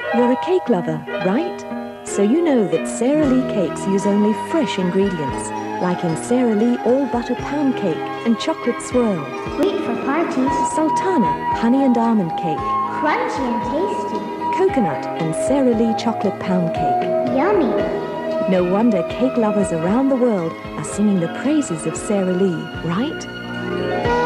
You're a cake lover, right? So you know that Sara Lee cakes use only fresh ingredients, like in Sara Lee all-butter pound cake and chocolate swirl. Great for parties. Sultana honey and almond cake. Crunchy and tasty. Coconut and Sara Lee chocolate pound cake. Yummy. No wonder cake lovers around the world are singing the praises of Sara Lee, right?